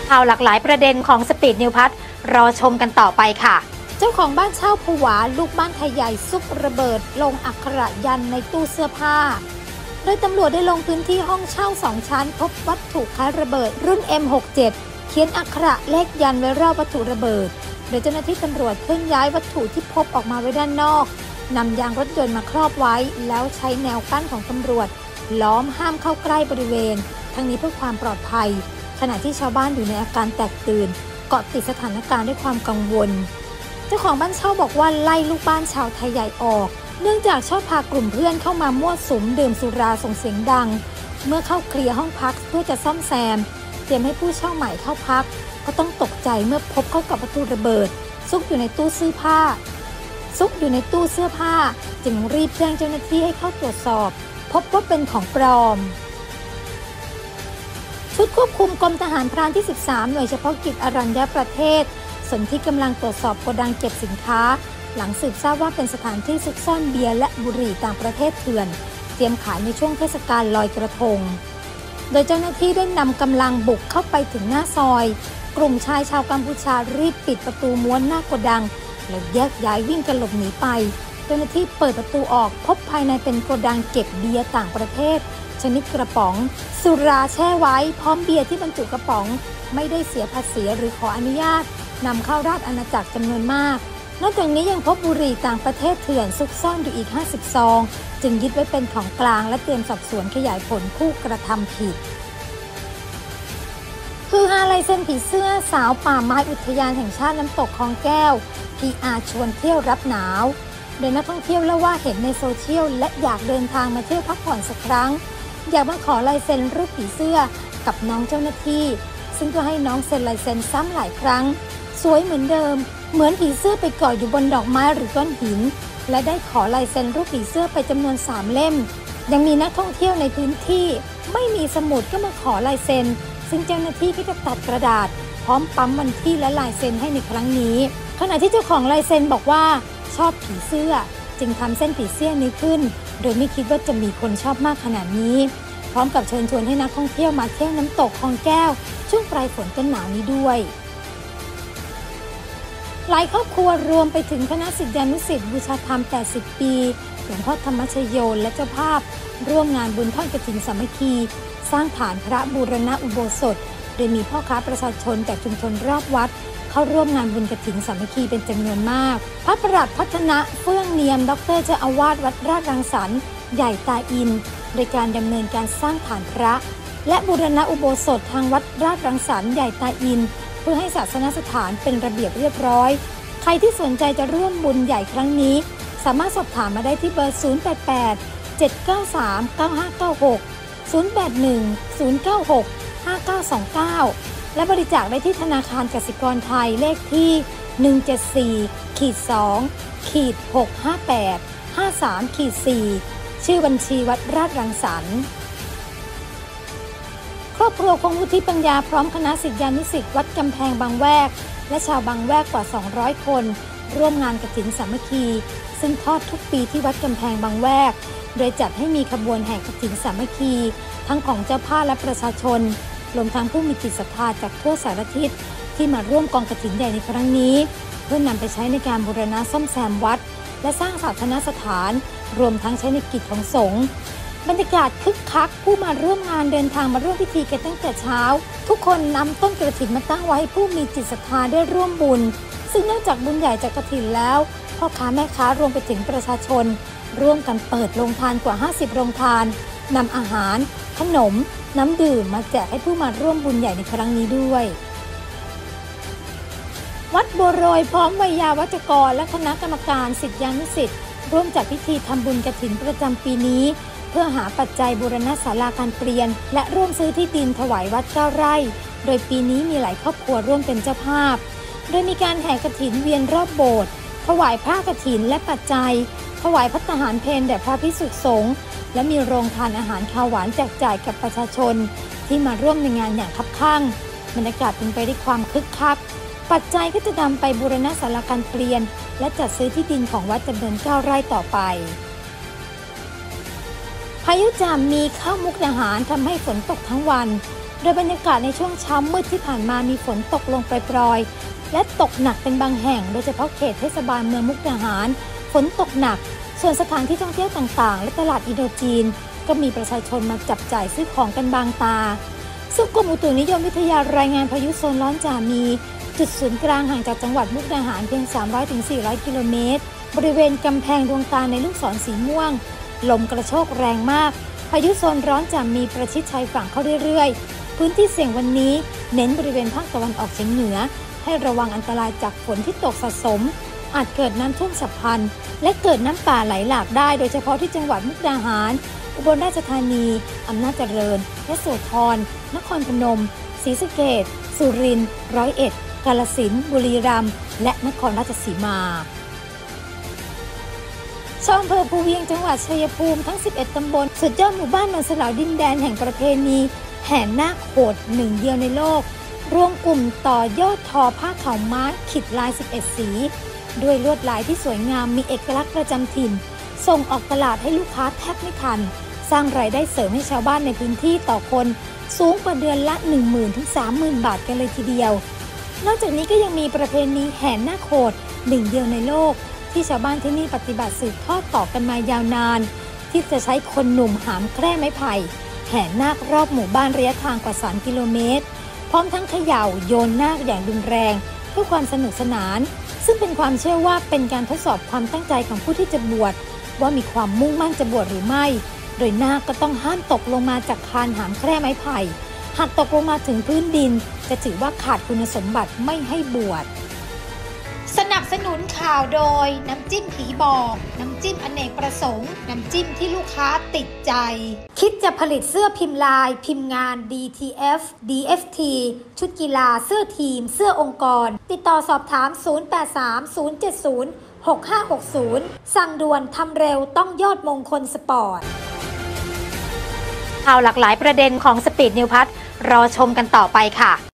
ข่าวหลากหลายประเด็นของสปีดนิวพัทรอชมกันต่อไปค่ะเจ้าของบ้านเช่าผวาลูกบ้านไทยใหญ่ซุกระเบิดลงอักขระยันในตู้เสื้อผ้าโดยตำรวจได้ลงพื้นที่ห้องเช่า2ชั้นพบวัตถุคล้ายระเบิดรุ่น M67 เขียนอักขระเลขยันไว้รอบวัตถุระเบิดโดยเจ้าหน้าที่ตำรวจเคลื่อนย้ายวัตถุที่พบออกมาไว้ด้านนอกนำยางรถยนต์มาครอบไว้แล้วใช้แนวกั้นของตำรวจล้อมห้ามเข้าใกล้บริเวณทั้งนี้เพื่อความปลอดภัยขณะที่ชาวบ้านอยู่ในอาการแตกตื่นเกาะติดสถานการณ์ด้วยความกังวลเจ้าของบ้านเช่าบอกว่าไล่ลูกบ้านชาวไทยใหญ่ออกเนื่องจากชอบพากลุ่มเพื่อนเข้ามามั่วสุมดื่มสุราส่งเสียงดังเมื่อเข้าเคลียร์ห้องพักเพื่อจะซ่อมแซมเตรียมให้ผู้เช่าใหม่เข้าพักก็ต้องตกใจเมื่อพบเข้ากับวัตถุระเบิดซุกอยู่ในตู้เสื้อผ้าจึงรีบแจ้งเจ้าหน้าที่ให้เข้าตรวจสอบพบว่าเป็นของปลอมชุดควบคุมกรมทหารพรานที่ 13 หน่วยเฉพาะกิจอรัญญประเทศสนที่กำลังตรวจสอบโกดังเก็บสินค้าหลังสืบทราบว่าเป็นสถานที่ซุกซ่อนเบียร์และบุหรี่ต่างประเทศเถื่อนเตรียมขายในช่วงเทศกาลลอยกระทงโดยเจ้าหน้าที่ได้นำกำลังบุกเข้าไปถึงหน้าซอยกลุ่มชายชาวกัมพูชารีบปิดประตูม้วนหน้าโกดังแล้วแยกย้ายวิ่งกันหลบหนีไปเจ้าหน้าที่เปิดประตูออกพบภายในเป็นโกดังเก็บเบียร์ต่างประเทศชนิดกระป๋องสุราแช่ไว้พร้อมเบียร์ที่บรรจุกระป๋องไม่ได้เสียภาษีหรือขออนุญาตนำเข้าราชอาณาจักรจำนวนมากนอกจากนี้ยังพบบุหรี่ต่างประเทศเถื่อนซุกซ่อนอยู่อีก50 ซองจึงยึดไว้เป็นของกลางและเตรียมสอบสวนขยายผลผู้กระทำผิดคือลายเซ็นผีเสื้อสาวป่าไม้อุทยานแห่งชาติน้ำตกคลองแก้ว PR ชวนเที่ยวรับหนาวโดยนักท่องเที่ยวเล่าว่าเห็นในโซเชียลและอยากเดินทางมาเที่ยวพักผ่อนสักครั้งอยากมาขอลายเซ็นรูปผีเสื้อกับน้องเจ้าหน้าที่ซึ่งก็ให้น้องเซ็นลายเซ็นซ้ำหลายครั้งสวยเหมือนเดิมเหมือนผีเสื้อไปเกาะอยู่บนดอกไม้หรือก้อนหินและได้ขอลายเซ็นรูปผีเสื้อไปจำนวน3 เล่มยังมีนักท่องเที่ยวในพื้นที่ไม่มีสมุดก็มาขอลายเซ็นซึ่งเจ้าหน้าที่ก็จะตัดกระดาษพร้อมปั๊มวันที่และลายเซ็นให้ในครั้งนี้ขณะที่เจ้าของลายเซ็นบอกว่าชอบผีเสื้อจึงทำเส้นผีเสื้อนี้ขึ้นโดยไม่คิดว่าจะมีคนชอบมากขนาดนี้พร้อมกับเชิญชวนให้นักท่องเที่ยวมาเที่ยวน้ำตกคลองแก้วช่วงปลายฝนต้นหนาวนี้ด้วยหลายครอบครัวรวมไปถึงคณะศิษยานุศิษย์บูชาธรรม80 ปีหลวงพ่อธรรมชโยและเจ้าภาพร่วมงานบุญทอดกฐินสามัคคีสร้างฐานพระบูรณะอุโบสถโดยมีพ่อค้าประชาชนจากชุมชนรอบวัดเข้าร่วมงานบุญกฐินสามัคคีเป็นจำนวนมากพระประหลัดพัฒนะเฟื่องเนียมดร.เจ้าอาวาสวัดราชรังสรรค์ใหญ่ตาอินโดยการดำเนินการสร้างฐานพระและบูรณะอุโบสถทางวัดราชรังสรรค์ใหญ่ตาอินเพื่อให้ศาสนสถานเป็นระเบียบเรียบร้อยใครที่สนใจจะร่วมบุญใหญ่ครั้งนี้สามารถสอบถามมาได้ที่เบอร์ 088-793-956-081-096-5929 และบริจาคได้ที่ธนาคารกสิกรไทยเลขที่ 174-2-658-53-4 ชื่อบัญชีวัดราชรังสรรค์ครอบครัวคงวุฒิปัญญาพร้อมคณะศิษยานุศิษย์วัดกำแพงบางแวกและชาวบางแวกกว่า200 คนร่วมงานกฐินสามัคคีซึ่งทอดทุกปีที่วัดกำแพงบางแวกโดยจัดให้มีขบวนแห่กฐินสามัคคีทั้งของเจ้าภาพและประชาชนรวมทั้งผู้มีจิตศรัทธาจากทั่วสารทิศที่มาร่วมกองกฐินใหญ่ในครั้งนี้เพื่อนำไปใช้ในการบูรณะซ่อมแซมวัดและสร้างศาสนสถานรวมทั้งใช้ในกิจของสงฆ์บรรยากาศคึกคักผู้มาร่วมงานเดินทางมาร่วมพิธีกันตั้งแต่เช้าทุกคนนำต้นกฐินมาตั้งไว้ให้ผู้มีจิตศรัทธาได้ร่วมบุญซึ่งนอกจากบุญใหญ่จากกฐินแล้วพ่อค้าแม่ค้ารวมไปถึงประชาชนร่วมกันเปิดโรงทานกว่า50 โรงทานนำอาหารขนมน้ำดื่มมาแจกให้ผู้มาร่วมบุญใหญ่ในครั้งนี้ด้วยวัดบัวโรยพร้อมวัยยาวัจกรและคณะกรรมการศิษยานุศิษย์ร่วมจัดพิธีทำบุญกฐินประจำปีนี้เพื่อหาปัจจัยบูรณะศาลาการเปลี่ยนและร่วมซื้อที่ดินถวายวัด9 ไร่โดยปีนี้มีหลายครอบครัวร่วมเป็นเจ้าภาพโดยมีการแห่กฐินเวียนรอบโบสถ์ถวายผ้ากฐินและปัจจัยถวายภัตตาหารเพลแด่พระภิกษุสงฆ์และมีโรงทานอาหารข้าวหวานแจกจ่ายกับประชาชนที่มาร่วมในงานอย่างคับคั่งบรรยากาศเป็นไปด้วยความคึกคักปัจจัยก็จะนำไปบูรณะศาลาการเปลี่ยนและจัดซื้อที่ดินของวัดจำนวน9 ไร่ต่อไปพายุจามมีเข้ามุกดาหารทำให้ฝนตกทั้งวันดยบรรยากาศในช่วงเช้ามืดที่ผ่านมามีฝนตกลงปล่อยๆและตกหนักเป็นบางแห่งโดยเฉพาะเขตเทศบาลเมืองมุกดาหารฝนตกหนักส่วนสถานที่ท่องเที่ยวต่างๆและตลาดอินโดจีนก็มีประชาชนมาจับจ่ายซื้อของกันบางตาซึ่งกรมอุตุนิยมวิทยารายงานพายุโซนร้อนจามีจุดศูนย์กลางห่างจากจังหวัดมุกดาหารเพียง 300-400 กิโลเมตรบริเวณกำแพงดวงตาในลูกศรสีม่วงลมกระโชกแรงมากพายุโซนร้อนจามีประชิดชายฝั่งเข้าเรื่อยๆพื้นที่เสี่ยงวันนี้เน้นบริเวณภาคตะวันออกเฉียงเหนือให้ระวังอันตรายจากฝนที่ตกสะสมอาจเกิดน้ำท่วมฉับพลันและเกิดน้ำป่าไหลหลากได้โดยเฉพาะที่จังหวัดมุกดาหารอุบลราชธานีอำนาจเจริญยโสธรนครพนมศรีสะเกษสุรินทร์ร้อยเอ็ดกาฬสินธุ์บุรีรัมย์และนครราชสีมาชาวอำเภอภูเวียงจังหวัดชัยภูมิทั้ง 11 ตำบลสุดยอดหมู่บ้านนนสลาวดินแดนแห่งประเพณีแห่นาคโหดหนึ่งเดียวในโลกรวมกลุ่มต่อยอดทอผ้าขาวม้าขิดลาย 11 สีด้วยลวดลายที่สวยงามมีเอกลักษณ์ประจำถิ่นส่งออกตลาดให้ลูกค้าแทบไม่ทันสร้างรายได้เสริมให้ชาวบ้านในพื้นที่ต่อคนสูงกว่าเดือนละ 10,000 ถึง 30,000 บาทกันเลยทีเดียวนอกจากนี้ก็ยังมีประเพณีแห่นาคโหดหนึ่งเดียวในโลกที่ชาวบ้านที่นี่ปฏิบัติสืบทอดต่อกันมายาวนานที่จะใช้คนหนุ่มหามแคร่ไม้ไผ่แห่นาครอบหมู่บ้านระยะทางกว่า3 กิโลเมตรพร้อมทั้งเขย่าโยนนาคอย่างรุนแรงเพื่อความสนุกสนานซึ่งเป็นความเชื่อว่าเป็นการทดสอบความตั้งใจของผู้ที่จะบวชว่ามีความมุ่งมั่นจะบวชหรือไม่โดยนาคก็ต้องห้ามตกลงมาจากคานหามแคร่ไม้ไผ่หากตกลงมาถึงพื้นดินจะถือว่าขาดคุณสมบัติไม่ให้บวชสนับสนุนข่าวโดยน้ำจิ้มผีบอกน้ำจิ้มอเนกประสงค์น้ำจิ้มที่ลูกค้าติดใจคิดจะผลิตเสื้อพิมพ์ลายพิมพ์งาน DTF DFT ชุดกีฬาเสื้อทีมเสื้อองค์กรติดต่อสอบถาม 0830706560 สั่งด่วนทำเร็วต้องยอดมงคลสปอร์ตข่าวหลากหลายประเด็นของสปีดนิวพัทรอชมกันต่อไปค่ะ